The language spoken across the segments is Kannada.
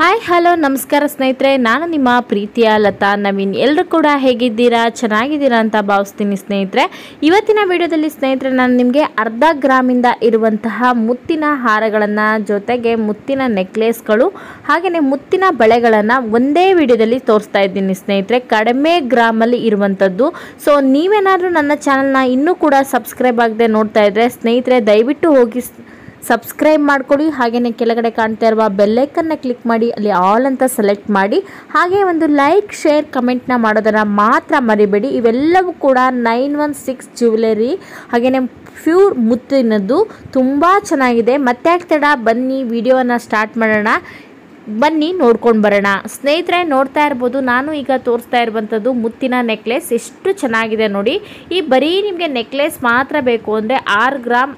ಹಾಯ್ ಹಲೋ ನಮಸ್ಕಾರ ಸ್ನೇಹಿತರೆ, ನಾನು ನಿಮ್ಮ ಪ್ರೀತಿಯ ಲತಾ ನವೀನ್. ಎಲ್ಲರೂ ಕೂಡ ಹೇಗಿದ್ದೀರಾ, ಚೆನ್ನಾಗಿದ್ದೀರಾ ಅಂತ ಭಾವಿಸ್ತೀನಿ ಸ್ನೇಹಿತರೆ. ಇವತ್ತಿನ ವಿಡಿಯೋದಲ್ಲಿ ಸ್ನೇಹಿತರೆ ನಾನು ನಿಮಗೆ ಅರ್ಧ ಗ್ರಾಮಿಂದ ಇರುವಂತಹ ಮುತ್ತಿನ ಹಾರಗಳನ್ನು ಜೊತೆಗೆ ಮುತ್ತಿನ ನೆಕ್ಲೆಸ್ಗಳು ಹಾಗೆಯೇ ಮುತ್ತಿನ ಬಳೆಗಳನ್ನು ಒಂದೇ ವಿಡಿಯೋದಲ್ಲಿ ತೋರಿಸ್ತಾ ಇದ್ದೀನಿ ಸ್ನೇಹಿತರೆ. ಕಡಿಮೆ ಗ್ರಾಮಲ್ಲಿ ಇರುವಂಥದ್ದು. ಸೊ ನೀವೇನಾದರೂ ನನ್ನ ಚಾನಲ್ನ ಇನ್ನೂ ಕೂಡ ಸಬ್ಸ್ಕ್ರೈಬ್ ಆಗದೆ ನೋಡ್ತಾ ಇದ್ದರೆ ಸ್ನೇಹಿತರೆ ದಯವಿಟ್ಟು ಹೋಗಿ ಸಬ್ಸ್ಕ್ರೈಬ್ ಮಾಡ್ಕೊಳ್ಳಿ. ಹಾಗೆಯೇ ಕೆಳಗಡೆ ಕಾಣ್ತಾ ಇರುವ ಬೆಲ್ಲೈಕನ್ನ ಕ್ಲಿಕ್ ಮಾಡಿ ಅಲ್ಲಿ ಆಲ್ ಅಂತ ಸೆಲೆಕ್ಟ್ ಮಾಡಿ. ಹಾಗೆ ಒಂದು ಲೈಕ್ ಶೇರ್ ಕಮೆಂಟ್ನ ಮಾಡೋದನ್ನು ಮಾತ್ರ ಮರಿಬೇಡಿ. ಇವೆಲ್ಲವೂ ಕೂಡ 916 ಜ್ಯುವೆಲರಿ ಹಾಗೆಯೇ ಪ್ಯೂರ್ ಮುತ್ತಿನದ್ದು ತುಂಬ ಚೆನ್ನಾಗಿದೆ. ಮತ್ತೆ ತಡ ಬನ್ನಿ ವಿಡಿಯೋನ ಸ್ಟಾರ್ಟ್ ಮಾಡೋಣ. ಬನ್ನಿ ನೋಡ್ಕೊಂಡು ಬರೋಣ ಸ್ನೇಹಿತರೆ. ನೋಡ್ತಾ ಇರ್ಬೋದು, ನಾನು ಈಗ ತೋರಿಸ್ತಾ ಇರುವಂಥದ್ದು ಮುತ್ತಿನ ನೆಕ್ಲೆಸ್. ಎಷ್ಟು ಚೆನ್ನಾಗಿದೆ ನೋಡಿ. ಈ ಬರೀ ನಿಮಗೆ ನೆಕ್ಲೆಸ್ ಮಾತ್ರ ಬೇಕು ಅಂದರೆ 6 ಗ್ರಾಮ್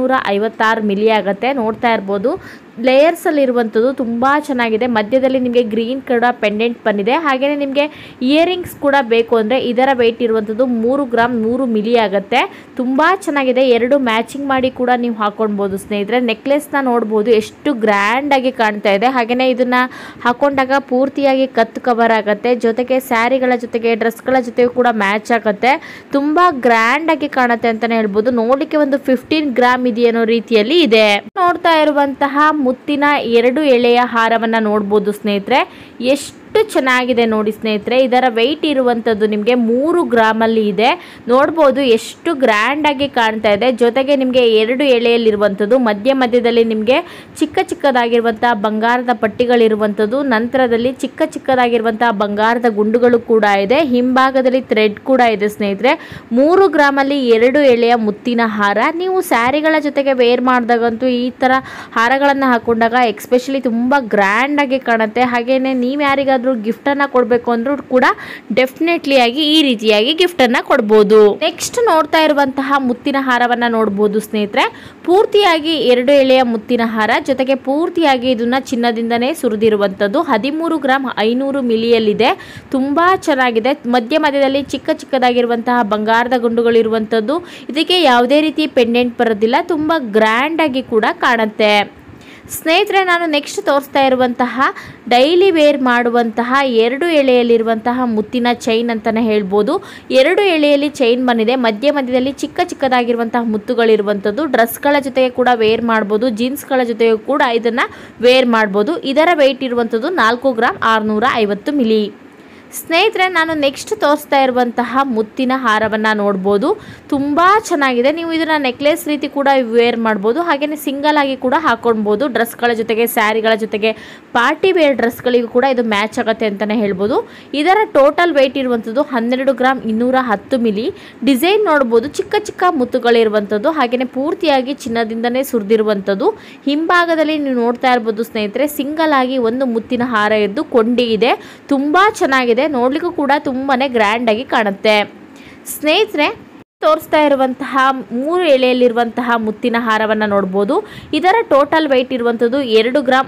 656 ಮಿಲಿ ಆಗುತ್ತೆ. ನೋಡ್ತಾ ಇರ್ಬೋದು ಲೇಯರ್ಸಲ್ಲಿ ಇರುವಂಥದ್ದು ತುಂಬ ಚೆನ್ನಾಗಿದೆ. ಮಧ್ಯದಲ್ಲಿ ನಿಮಗೆ ಗ್ರೀನ್ ಕೂಡ ಪೆಂಡೆಂಟ್ ಬಂದಿದೆ. ಹಾಗೆಯೇ ನಿಮಗೆ ಇಯರಿಂಗ್ಸ್ ಕೂಡ ಬೇಕು ಅಂದರೆ ಇದರ ವೆಯ್ಟ್ ಇರುವಂಥದ್ದು 3 ಗ್ರಾಮ್ 100 ಮಿಲಿ ಆಗುತ್ತೆ. ತುಂಬ ಚೆನ್ನಾಗಿದೆ. ಎರಡು ಮ್ಯಾಚಿಂಗ್ ಮಾಡಿ ಕೂಡ ನೀವು ಹಾಕೊಳ್ಬೋದು ಸ್ನೇಹಿತರೆ. ನೆಕ್ಲೆಸ್ನ ನೋಡ್ಬೋದು ಎಷ್ಟು ಗ್ರ್ಯಾಂಡಾಗಿ ಕಾಣ್ತಾ ಇದೆ. ಹಾಗೆಯೇ ಇದನ್ನು ಹಾಕೊಂಡಾಗ ಪೂರ್ತಿಯಾಗಿ ಕತ್ತು ಕವರ್ ಆಗುತ್ತೆ. ಜೊತೆಗೆ ಸ್ಯಾರಿಗಳ ಜೊತೆಗೆ ಡ್ರೆಸ್ಗಳ ಜೊತೆಗೂ ಕೂಡ ಮ್ಯಾಚ್ ಆಗುತ್ತೆ. ತುಂಬ ಗ್ರ್ಯಾಂಡಾಗಿ ಕಾಣುತ್ತೆ ಅಂತಲೇ ಹೇಳ್ಬೋದು. ನೋಡಲಿಕ್ಕೆ ಒಂದು 15 ಗ್ರಾಮ್ ಇದೆಯೋ ರೀತಿಯಲ್ಲಿ ಇದೆ. ನೋಡ್ತಾ ಇರುವಂತಹ ಮುತ್ತಿನ 2 ಎಳೆಯ ಹಾರವನ್ನು ನೋಡ್ಬೋದು ಸ್ನೇಹಿತರೆ. ಎಷ್ಟು ಚೆನ್ನಾಗಿದೆ ನೋಡಿ ಸ್ನೇಹಿತರೆ. ಇದರ ವೆಯ್ಟ್ ಇರುವಂಥದ್ದು ನಿಮಗೆ 3 ಗ್ರಾಮಲ್ಲಿ ಇದೆ. ನೋಡ್ಬೋದು ಎಷ್ಟು ಗ್ರ್ಯಾಂಡ್ ಆಗಿ ಕಾಣ್ತಾ ಇದೆ. ಜೊತೆಗೆ ನಿಮಗೆ 2 ಎಳೆಯಲ್ಲಿರುವಂಥದ್ದು, ಮಧ್ಯದಲ್ಲಿ ನಿಮಗೆ ಚಿಕ್ಕದಾಗಿರುವಂತಹ ಬಂಗಾರದ ಪಟ್ಟಿಗಳಿರುವಂಥದ್ದು, ನಂತರದಲ್ಲಿ ಚಿಕ್ಕದಾಗಿರುವಂತಹ ಬಂಗಾರದ ಗುಂಡುಗಳು ಕೂಡ ಇದೆ. ಹಿಂಭಾಗದಲ್ಲಿ ಥ್ರೆಡ್ ಕೂಡ ಇದೆ ಸ್ನೇಹಿತರೆ. 3 ಗ್ರಾಮಲ್ಲಿ 2 ಎಳೆಯ ಮುತ್ತಿನ ಹಾರ. ನೀವು ಸ್ಯಾರಿಗಳ ಜೊತೆಗೆ ವೇರ್ ಮಾಡಿದಾಗಂತೂ ಈ ಥರ ಹಾರಗಳನ್ನು ಹಾಕೊಂಡಾಗ ಎಕ್ಸ್ಪೆಷಲಿ ತುಂಬ ಗ್ರ್ಯಾಂಡ್ ಆಗಿ ಕಾಣುತ್ತೆ. ಹಾಗೇನೆ ನೀವು ಯಾರಿಗಾದ್ರೂ ಗಿಫ್ಟನ್ನು ಕೊಡಬೇಕು ಅಂದ್ರೂ ಕೂಡ ಡೆಫಿನೆಟ್ಲಿ ಆಗಿ ಈ ರೀತಿಯಾಗಿ ಗಿಫ್ಟನ್ನು ಕೊಡ್ಬೋದು. ನೆಕ್ಸ್ಟ್ ನೋಡ್ತಾ ಇರುವಂತಹ ಮುತ್ತಿನ ಹಾರವನ್ನು ನೋಡ್ಬೋದು ಸ್ನೇಹಿತರೆ. ಪೂರ್ತಿಯಾಗಿ 2 ಎಳೆಯ ಮುತ್ತಿನ ಹಾರ, ಜೊತೆಗೆ ಪೂರ್ತಿಯಾಗಿ ಇದನ್ನ ಚಿನ್ನದಿಂದನೇ ಸುರಿದಿರುವಂಥದ್ದು. 13 ಗ್ರಾಮ್ 500 ಮಿಲಿಯಲ್ಲಿದೆ. ತುಂಬ ಚೆನ್ನಾಗಿದೆ. ಮಧ್ಯದಲ್ಲಿ ಚಿಕ್ಕದಾಗಿರುವಂತಹ ಬಂಗಾರದ ಗುಂಡುಗಳಿರುವಂಥದ್ದು. ಇದಕ್ಕೆ ಯಾವುದೇ ರೀತಿ ಪೆಂಡೆಂಟ್ ಬರೋದಿಲ್ಲ. ತುಂಬ ಗ್ರ್ಯಾಂಡ್ ಆಗಿ ಕೂಡ ಕಾಣುತ್ತೆ ಸ್ನೇಹಿತರೆ. ನಾನು ನೆಕ್ಸ್ಟ್ ತೋರಿಸ್ತಾ ಇರುವಂತಹ ಡೈಲಿ ವೇರ್ ಮಾಡುವಂತಹ 2 ಎಳೆಯಲ್ಲಿರುವಂತಹ ಮುತ್ತಿನ ಚೈನ್ ಅಂತಲೇ ಹೇಳ್ಬೋದು. 2 ಎಳೆಯಲ್ಲಿ ಚೈನ್ ಬಂದಿದೆ. ಮಧ್ಯದಲ್ಲಿ ಚಿಕ್ಕದಾಗಿರುವಂತಹ ಮುತ್ತುಗಳಿರುವಂಥದ್ದು. ಡ್ರೆಸ್ಗಳ ಜೊತೆಗೆ ಕೂಡ ವೇರ್ ಮಾಡ್ಬೋದು, ಜೀನ್ಸ್ಗಳ ಜೊತೆಗೂ ಕೂಡ ಇದನ್ನು ವೇರ್ ಮಾಡ್ಬೋದು. ಇದರ ವೆಯ್ಟ್ ಇರುವಂಥದ್ದು 4 ಗ್ರಾಮ್ 650 ಮಿಲಿ. ಸ್ನೇಹಿತರೆ, ನಾನು ನೆಕ್ಸ್ಟ್ ತೋರಿಸ್ತಾ ಇರುವಂತಹ ಮುತ್ತಿನ ಹಾರವನ್ನು ನೋಡ್ಬೋದು. ತುಂಬ ಚೆನ್ನಾಗಿದೆ. ನೀವು ಇದನ್ನು ನೆಕ್ಲೆಸ್ ರೀತಿ ಕೂಡ ವೇರ್ ಮಾಡ್ಬೋದು. ಹಾಗೆಯೇ ಸಿಂಗಲ್ ಆಗಿ ಕೂಡ ಹಾಕೊಳ್ಬೋದು. ಡ್ರೆಸ್ಗಳ ಜೊತೆಗೆ, ಸ್ಯಾರಿಗಳ ಜೊತೆಗೆ, ಪಾರ್ಟಿ ವೇರ್ ಡ್ರೆಸ್ಗಳಿಗೂ ಕೂಡ ಇದು ಮ್ಯಾಚ್ ಆಗುತ್ತೆ ಅಂತಲೇ ಹೇಳ್ಬೋದು. ಇದರ ಟೋಟಲ್ ವೆಯ್ಟ್ ಇರುವಂಥದ್ದು 12 ಗ್ರಾಮ್ 210 ಮಿಲಿ. ಡಿಸೈನ್ ನೋಡ್ಬೋದು, ಚಿಕ್ಕ ಮುತ್ತುಗಳಿರುವಂಥದ್ದು. ಹಾಗೆಯೇ ಪೂರ್ತಿಯಾಗಿ ಚಿನ್ನದಿಂದನೇ ಸುರಿದಿರುವಂಥದ್ದು. ಹಿಂಭಾಗದಲ್ಲಿ ನೀವು ನೋಡ್ತಾ ಇರ್ಬೋದು ಸ್ನೇಹಿತರೆ, ಸಿಂಗಲ್ ಆಗಿ ಒಂದು ಮುತ್ತಿನ ಹಾರ ಇದ್ದು ಕೊಂಡಿ ಇದೆ. ತುಂಬ ಚೆನ್ನಾಗಿದೆ. ನೋಡ್ಲಿಕ್ಕೂ ಕೂಡ ತುಂಬಾನೇ ಗ್ರ್ಯಾಂಡ್ ಆಗಿ ಕಾಣುತ್ತೆ ಸ್ನೇಹಿತರೆ. ತೋರಿಸ್ತಾ ಇರುವಂತಹ 3 ಎಳೆಯಲ್ಲಿರುವಂತಹ ಮುತ್ತಿನ ಹಾರವನ್ನು ನೋಡ್ಬೋದು. ಇದರ ಟೋಟಲ್ ವೆಯ್ಟ್ ಇರುವಂಥದ್ದು 2 ಗ್ರಾಮ್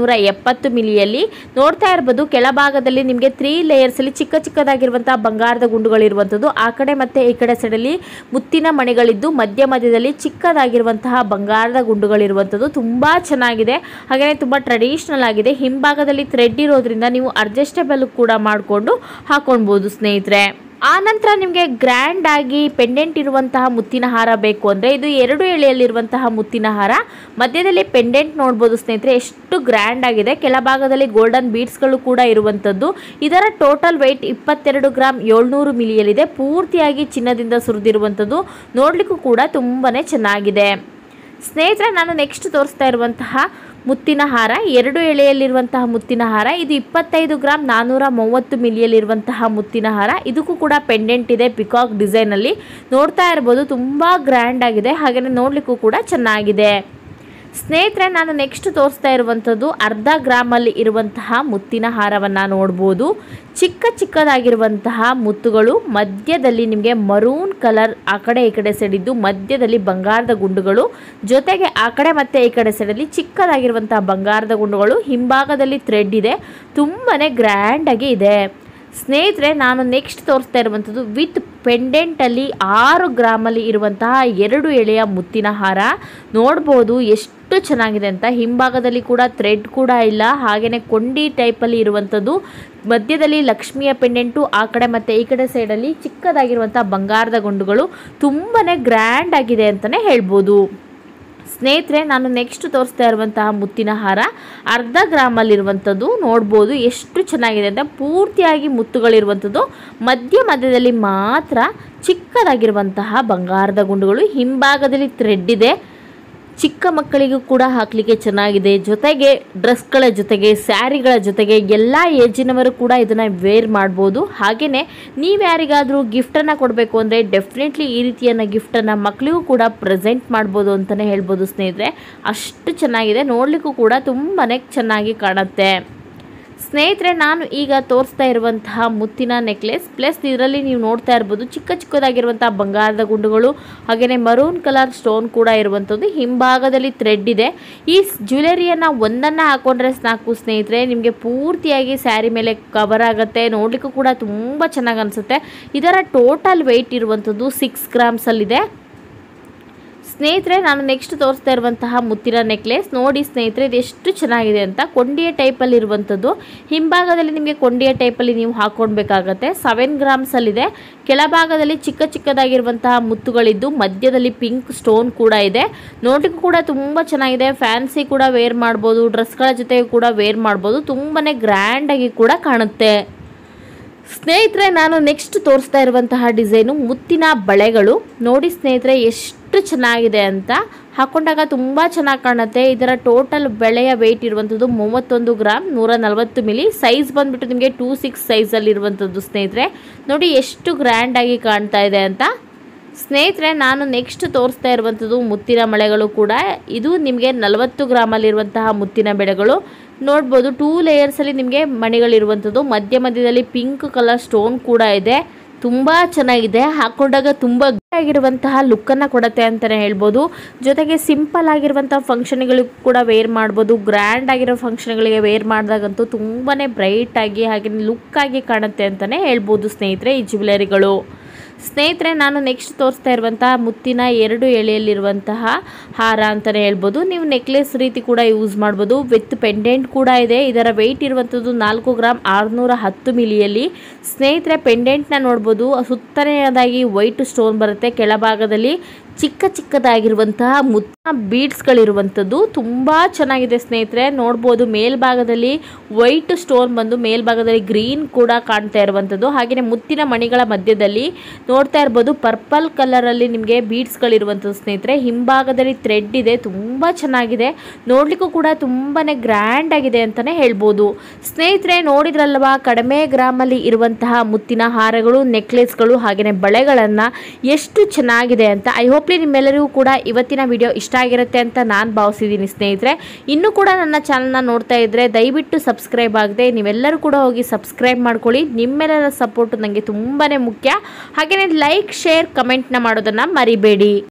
970 ಮಿಲಿಯಲ್ಲಿ. ನೋಡ್ತಾ ಇರ್ಬೋದು ಕೆಳಭಾಗದಲ್ಲಿ ನಿಮಗೆ 3 ಲೇಯರ್ಸಲ್ಲಿ ಚಿಕ್ಕದಾಗಿರುವಂತಹ ಬಂಗಾರದ ಗುಂಡುಗಳಿರುವಂಥದ್ದು. ಆ ಕಡೆ ಮತ್ತು ಈ ಕಡೆ ಸೈಡಲ್ಲಿ ಮುತ್ತಿನ ಮಣಿಗಳಿದ್ದು, ಮಧ್ಯದಲ್ಲಿ ಚಿಕ್ಕದಾಗಿರುವಂತಹ ಬಂಗಾರದ ಗುಂಡುಗಳಿರುವಂಥದ್ದು. ತುಂಬ ಚೆನ್ನಾಗಿದೆ. ಹಾಗೆಯೇ ತುಂಬ ಟ್ರೆಡಿಷ್ನಲ್ ಆಗಿದೆ. ಹಿಂಭಾಗದಲ್ಲಿ ಥ್ರೆಡ್ ಇರೋದ್ರಿಂದ ನೀವು ಅಡ್ಜಸ್ಟಬಲ್ ಕೂಡ ಮಾಡಿಕೊಂಡು ಹಾಕೊಳ್ಬೋದು ಸ್ನೇಹಿತರೆ. ಆ ನಂತರ ನಿಮಗೆ ಗ್ರ್ಯಾಂಡ್ ಆಗಿ ಪೆಂಡೆಂಟ್ ಇರುವಂತಹ ಮುತ್ತಿನ ಹಾರ ಬೇಕು ಅಂದರೆ ಇದು 2 ಎಳೆಯಲ್ಲಿರುವಂತಹ ಮುತ್ತಿನ ಹಾರ. ಮಧ್ಯದಲ್ಲಿ ಪೆಂಡೆಂಟ್ ನೋಡ್ಬೋದು ಸ್ನೇಹಿತರೆ, ಎಷ್ಟು ಗ್ರ್ಯಾಂಡ್ ಆಗಿದೆ. ಕೆಳಭಾಗದಲ್ಲಿ ಗೋಲ್ಡನ್ ಬೀಡ್ಸ್ಗಳು ಕೂಡ ಇರುವಂಥದ್ದು. ಇದರ ಟೋಟಲ್ ವೆಯ್ಟ್ 22 ಗ್ರಾಮ್ 700 ಮಿಲಿಯಲ್ಲಿದೆ. ಪೂರ್ತಿಯಾಗಿ ಚಿನ್ನದಿಂದ ಸುರಿದಿರುವಂಥದ್ದು. ನೋಡಲಿಕ್ಕೂ ಕೂಡ ತುಂಬಾ ಚೆನ್ನಾಗಿದೆ ಸ್ನೇಹಿತರೆ. ನಾನು ನೆಕ್ಸ್ಟ್ ತೋರಿಸ್ತಾ ಇರುವಂತಹ ಮುತ್ತಿನ ಹಾರ 2 ಎಳೆಯಲ್ಲಿರುವಂತಹ ಮುತ್ತಿನ ಹಾರ. ಇದು 25 ಗ್ರಾಮ್ 430 ಮಿಲಿಯಲ್ಲಿರುವಂತಹ ಮುತ್ತಿನ ಹಾರ. ಇದಕ್ಕೂ ಕೂಡ ಪೆಂಡೆಂಟ್ ಇದೆ ಪಿಕಾಕ್ ಡಿಸೈನಲ್ಲಿ. ನೋಡ್ತಾ ಇರ್ಬೋದು ತುಂಬ ಗ್ರ್ಯಾಂಡ್ ಆಗಿದೆ. ಹಾಗೆಯೇ ನೋಡಲಿಕ್ಕೂ ಕೂಡ ಚೆನ್ನಾಗಿದೆ ಸ್ನೇಹಿತರೆ. ನಾನು ನೆಕ್ಸ್ಟ್ ತೋರಿಸ್ತಾ ಇರುವಂಥದ್ದು ಅರ್ಧ ಗ್ರಾಮಲ್ಲಿ ಇರುವಂತಹ ಮುತ್ತಿನ ಹಾರವನ್ನು ನೋಡ್ಬೋದು. ಚಿಕ್ಕದಾಗಿರುವಂತಹ ಮುತ್ತುಗಳು, ಮಧ್ಯದಲ್ಲಿ ನಿಮಗೆ ಮರೂನ್ ಕಲರ್ ಆ ಕಡೆ ಈ ಕಡೆ ಸೈಡಿದ್ದು, ಮಧ್ಯದಲ್ಲಿ ಬಂಗಾರದ ಗುಂಡುಗಳು, ಜೊತೆಗೆ ಆ ಕಡೆ ಮತ್ತು ಈ ಕಡೆ ಸೈಡಲ್ಲಿ ಚಿಕ್ಕದಾಗಿರುವಂತಹ ಬಂಗಾರದ ಗುಂಡುಗಳು. ಹಿಂಭಾಗದಲ್ಲಿ ಥ್ರೆಡ್ ಇದೆ. ತುಂಬಾ ಗ್ರ್ಯಾಂಡಾಗಿ ಇದೆ ಸ್ನೇಹಿತರೆ, ನಾನು ನೆಕ್ಸ್ಟ್ ತೋರಿಸ್ತಾ ಇರುವಂಥದ್ದು ವಿತ್ ಪೆಂಡೆಂಟಲ್ಲಿ 6 ಗ್ರಾಮಲ್ಲಿ ಇರುವಂತಹ 2 ಎಳೆಯ ಮುತ್ತಿನ ಹಾರ. ನೋಡ್ಬೋದು ಎಷ್ಟು ಚೆನ್ನಾಗಿದೆ ಅಂತ. ಹಿಂಭಾಗದಲ್ಲಿ ಕೂಡ ಥ್ರೆಡ್ ಕೂಡ ಇಲ್ಲ, ಹಾಗೆಯೇ ಕೊಂಡಿ ಟೈಪಲ್ಲಿ ಇರುವಂಥದ್ದು. ಮಧ್ಯದಲ್ಲಿ ಲಕ್ಷ್ಮಿಯ ಪೆಂಡೆಂಟು, ಆ ಕಡೆ ಮತ್ತು ಈ ಕಡೆ ಸೈಡಲ್ಲಿ ಚಿಕ್ಕದಾಗಿರುವಂಥ ಬಂಗಾರದ ಗುಂಡುಗಳು. ತುಂಬಾ ಗ್ರ್ಯಾಂಡ್ ಆಗಿದೆ ಅಂತಲೇ ಹೇಳ್ಬೋದು. ಸ್ನೇಹಿತರೆ, ನಾನು ನೆಕ್ಸ್ಟ್ ತೋರಿಸ್ತಾ ಇರುವಂತಹ ಮುತ್ತಿನ ಹಾರ ಅರ್ಧ ಗ್ರಾಮಲ್ಲಿರುವಂಥದ್ದು. ನೋಡ್ಬೋದು ಎಷ್ಟು ಚೆನ್ನಾಗಿದೆ ಅಂತ. ಪೂರ್ತಿಯಾಗಿ ಮುತ್ತುಗಳಿರುವಂಥದ್ದು, ಮಧ್ಯದಲ್ಲಿ ಮಾತ್ರ ಚಿಕ್ಕದಾಗಿರುವಂತಹ ಬಂಗಾರದ ಗುಂಡುಗಳು. ಹಿಂಭಾಗದಲ್ಲಿ ಥ್ರೆಡ್ ಇದೆ. ಚಿಕ್ಕ ಮಕ್ಕಳಿಗೂ ಕೂಡ ಹಾಕಲಿಕ್ಕೆ ಚೆನ್ನಾಗಿದೆ. ಜೊತೆಗೆ ಡ್ರೆಸ್ಗಳ ಜೊತೆಗೆ, ಸ್ಯಾರಿಗಳ ಜೊತೆಗೆ ಎಲ್ಲ ಏಜಿನವರು ಕೂಡ ಇದನ್ನು ವೇರ್ ಮಾಡ್ಬೋದು. ಹಾಗೆಯೇ ನೀವು ಯಾರಿಗಾದರೂ ಗಿಫ್ಟನ್ನು ಕೊಡಬೇಕು ಅಂದರೆ ಡೆಫಿನೆಟ್ಲಿ ಈ ರೀತಿಯನ್ನು ಗಿಫ್ಟನ್ನು ಮಕ್ಕಳಿಗೂ ಕೂಡ ಪ್ರೆಸೆಂಟ್ ಮಾಡ್ಬೋದು ಅಂತಲೇ ಹೇಳ್ಬೋದು ಸ್ನೇಹಿತರೆ. ಅಷ್ಟು ಚೆನ್ನಾಗಿದೆ, ನೋಡಲಿಕ್ಕೂ ಕೂಡ ತುಂಬಾ ಚೆನ್ನಾಗಿ ಕಾಣುತ್ತೆ. ಸ್ನೇಹಿತರೆ, ನಾನು ಈಗ ತೋರಿಸ್ತಾ ಇರುವಂತಹ ಮುತ್ತಿನ ನೆಕ್ಲೆಸ್ ಪ್ಲಸ್ ಇದರಲ್ಲಿ ನೀವು ನೋಡ್ತಾ ಇರ್ಬೋದು ಚಿಕ್ಕದಾಗಿರುವಂತಹ ಬಂಗಾರದ ಗುಂಡುಗಳು, ಹಾಗೆಯೇ ಮರೂನ್ ಕಲರ್ ಸ್ಟೋನ್ ಕೂಡ ಇರುವಂಥದ್ದು. ಹಿಂಭಾಗದಲ್ಲಿ ಥ್ರೆಡ್ ಇದೆ. ಈ ಜ್ಯುವೆಲರಿಯನ್ನು ಒಂದನ್ನು ಹಾಕೊಂಡ್ರೆ ಸಾಕು ಸ್ನೇಹಿತರೆ, ನಿಮಗೆ ಪೂರ್ತಿಯಾಗಿ ಸ್ಯಾರಿ ಮೇಲೆ ಕವರ್ ಆಗುತ್ತೆ. ನೋಡಲಿಕ್ಕೂ ಕೂಡ ತುಂಬ ಚೆನ್ನಾಗಿ ಅನಿಸುತ್ತೆ. ಇದರ ಟೋಟಲ್ ವೆಯ್ಟ್ ಇರುವಂಥದ್ದು 6 ಗ್ರಾಮ್ಸಲ್ಲಿದೆ. ಸ್ನೇಹಿತರೆ, ನಾನು ನೆಕ್ಸ್ಟ್ ತೋರಿಸ್ತಾ ಇರುವಂತಹ ಮುತ್ತಿನ ನೆಕ್ಲೆಸ್ ನೋಡಿ ಸ್ನೇಹಿತರೆ, ಇದು ಎಷ್ಟು ಚೆನ್ನಾಗಿದೆ ಅಂತ. ಕೊಂಡಿಯ ಟೈಪಲ್ಲಿ ಇರುವಂಥದ್ದು. ಹಿಂಭಾಗದಲ್ಲಿ ನಿಮಗೆ ಕೊಂಡಿಯ ಟೈಪಲ್ಲಿ ನೀವು ಹಾಕ್ಕೊಳ್ಬೇಕಾಗತ್ತೆ. 7 ಗ್ರಾಮ್ಸಲ್ಲಿದೆ. ಕೆಳಭಾಗದಲ್ಲಿ ಚಿಕ್ಕದಾಗಿರುವಂತಹ ಮುತ್ತುಗಳಿದ್ದು, ಮಧ್ಯದಲ್ಲಿ ಪಿಂಕ್ ಸ್ಟೋನ್ ಕೂಡ ಇದೆ. ನೋಡಲಿಕ್ಕೂ ಕೂಡ ತುಂಬ ಚೆನ್ನಾಗಿದೆ. ಫ್ಯಾನ್ಸಿ ಕೂಡ ವೇರ್ ಮಾಡ್ಬೋದು, ಡ್ರೆಸ್ಗಳ ಜೊತೆಗೆ ಕೂಡ ವೇರ್ ಮಾಡ್ಬೋದು. ತುಂಬಾ ಗ್ರ್ಯಾಂಡಾಗಿ ಕೂಡ ಕಾಣುತ್ತೆ. ಸ್ನೇಹಿತರೆ, ನಾನು ನೆಕ್ಸ್ಟ್ ತೋರಿಸ್ತಾ ಇರುವಂತಹ ಡಿಸೈನು ಮುತ್ತಿನ ಬಳೆಗಳು. ನೋಡಿ ಸ್ನೇಹಿತರೆ, ಎಷ್ಟು ಚೆನ್ನಾಗಿದೆ ಅಂತ. ಹಾಕೊಂಡಾಗ ತುಂಬ ಚೆನ್ನಾಗಿ ಕಾಣುತ್ತೆ. ಇದರ ಟೋಟಲ್ ಬಳೆಯ ವೆಯ್ಟ್ ಇರುವಂಥದ್ದು 31 ಗ್ರಾಮ್ 140 ಮಿಲಿ. ಸೈಜ್ ಬಂದುಬಿಟ್ಟು ನಿಮಗೆ 2-6 ಸೈಜಲ್ಲಿ ಇರುವಂಥದ್ದು ಸ್ನೇಹಿತರೆ. ನೋಡಿ ಎಷ್ಟು ಗ್ರ್ಯಾಂಡಾಗಿ ಕಾಣ್ತಾ ಇದೆ ಅಂತ. ಸ್ನೇಹಿತರೆ, ನಾನು ನೆಕ್ಸ್ಟ್ ತೋರಿಸ್ತಾ ಇರುವಂಥದ್ದು ಮುತ್ತಿನ ಬಳೆಗಳು ಕೂಡ. ಇದು ನಿಮಗೆ 40 ಗ್ರಾಮಲ್ಲಿರುವಂತಹ ಮುತ್ತಿನ ಬಳೆಗಳು. ನೋಡ್ಬೋದು 2 ಲೇಯರ್ಸಲ್ಲಿ ನಿಮಗೆ ಮಣಿಗಳಿರುವಂಥದ್ದು. ಮಧ್ಯದಲ್ಲಿ ಪಿಂಕ್ ಕಲರ್ ಸ್ಟೋನ್ ಕೂಡ ಇದೆ. ತುಂಬ ಚೆನ್ನಾಗಿದೆ. ಹಾಕೊಂಡಾಗ ತುಂಬ ಆಗಿರುವಂತಹ ಲುಕ್ಕನ್ನು ಕೊಡುತ್ತೆ ಅಂತಲೇ ಹೇಳ್ಬೋದು. ಜೊತೆಗೆ ಸಿಂಪಲ್ ಆಗಿರುವಂಥ ಫಂಕ್ಷನ್ಗಳಿಗೆ ಕೂಡ ವೇರ್ ಮಾಡ್ಬೋದು. ಗ್ರ್ಯಾಂಡ್ ಆಗಿರೋ ಫಂಕ್ಷನ್ಗಳಿಗೆ ವೇರ್ ಮಾಡಿದಾಗಂತೂ ತುಂಬಾ ಬ್ರೈಟಾಗಿ ಹಾಗೆ ಲುಕ್ಕಾಗಿ ಕಾಣುತ್ತೆ ಅಂತಲೇ ಹೇಳ್ಬೋದು ಸ್ನೇಹಿತರೆ ಈ ಜ್ಯುವೆಲರಿಗಳು. ಸ್ನೇಹಿತರೆ, ನಾನು ನೆಕ್ಸ್ಟ್ ತೋರಿಸ್ತಾ ಇರುವಂತಹ ಮುತ್ತಿನ 2 ಎಳೆಯಲ್ಲಿರುವಂತಹ ಹಾರ ಅಂತಲೇ ಹೇಳ್ಬೋದು. ನೀವು ನೆಕ್ಲೆಸ್ ರೀತಿ ಕೂಡ ಯೂಸ್ ಮಾಡ್ಬೋದು. ವಿತ್ ಪೆಂಡೆಂಟ್ ಕೂಡ ಇದೆ. ಇದರ ವೆಯ್ಟ್ ಇರುವಂಥದ್ದು 4 ಗ್ರಾಮ್ 610 ಮಿಲಿಯಲ್ಲಿ. ಸ್ನೇಹಿತರೆ, ಪೆಂಡೆಂಟ್ನ ನೋಡ್ಬೋದು. ಸುತ್ತನೆಯದಾಗಿ ವೈಟ್ ಸ್ಟೋನ್ ಬರುತ್ತೆ. ಕೆಳಭಾಗದಲ್ಲಿ ಚಿಕ್ಕದಾಗಿರುವಂತಹ ಮುತ್ತಿನ ಬೀಡ್ಸ್ಗಳಿರುವಂಥದ್ದು. ತುಂಬ ಚೆನ್ನಾಗಿದೆ ಸ್ನೇಹಿತರೆ. ನೋಡ್ಬೋದು ಮೇಲ್ಭಾಗದಲ್ಲಿ ವೈಟ್ ಸ್ಟೋನ್ ಬಂದು ಮೇಲ್ಭಾಗದಲ್ಲಿ ಗ್ರೀನ್ ಕೂಡ ಕಾಣ್ತಾ ಇರುವಂಥದ್ದು. ಹಾಗೆಯೇ ಮುತ್ತಿನ ಮಣಿಗಳ ಮಧ್ಯದಲ್ಲಿ ನೋಡ್ತಾ ಇರ್ಬೋದು ಪರ್ಪಲ್ ಕಲರಲ್ಲಿ ನಿಮಗೆ ಬೀಡ್ಸ್ಗಳಿರುವಂಥದ್ದು ಸ್ನೇಹಿತರೆ. ಹಿಂಭಾಗದಲ್ಲಿ ಥ್ರೆಡ್ ಇದೆ. ತುಂಬ ಚೆನ್ನಾಗಿದೆ. ನೋಡಲಿಕ್ಕೂ ಕೂಡ ತುಂಬಾ ಗ್ರ್ಯಾಂಡ್ ಆಗಿದೆ ಅಂತಲೇ ಹೇಳ್ಬೋದು. ಸ್ನೇಹಿತರೆ, ನೋಡಿದ್ರಲ್ವಾ ಕಡಿಮೆ ಗ್ರಾಮಲ್ಲಿ ಇರುವಂತಹ ಮುತ್ತಿನ ಹಾರಗಳು, ನೆಕ್ಲೆಸ್ಗಳು ಹಾಗೆಯೇ ಬಳೆಗಳನ್ನು ಎಷ್ಟು ಚೆನ್ನಾಗಿದೆ ಅಂತ. ಐ ಹೋಪ್ ನಿಮ್ಮೆಲ್ಲರಿಗೂ ಕೂಡ ಇವತ್ತಿನ ವಿಡಿಯೋ ಇಷ್ಟ ಆಗಿರುತ್ತೆ ಅಂತ ನಾನು ಭಾವಿಸಿದ್ದೀನಿ ಸ್ನೇಹಿತರೆ. ಇನ್ನೂ ಕೂಡ ನನ್ನ ಚಾನಲ್ನ ನೋಡ್ತಾ ಇದ್ದರೆ ದಯವಿಟ್ಟು ಸಬ್ಸ್ಕ್ರೈಬ್ ಆಗದೆ ನೀವೆಲ್ಲರೂ ಕೂಡ ಹೋಗಿ ಸಬ್ಸ್ಕ್ರೈಬ್ ಮಾಡ್ಕೊಳ್ಳಿ. ನಿಮ್ಮೆಲ್ಲರ ಸಪೋರ್ಟ್ ನನಗೆ ತುಂಬಾ ಮುಖ್ಯ. ಹಾಗೆಯೇ ಲೈಕ್, ಶೇರ್, ಕಮೆಂಟ್ನ ಮಾಡೋದನ್ನು ಮರಿಬೇಡಿ.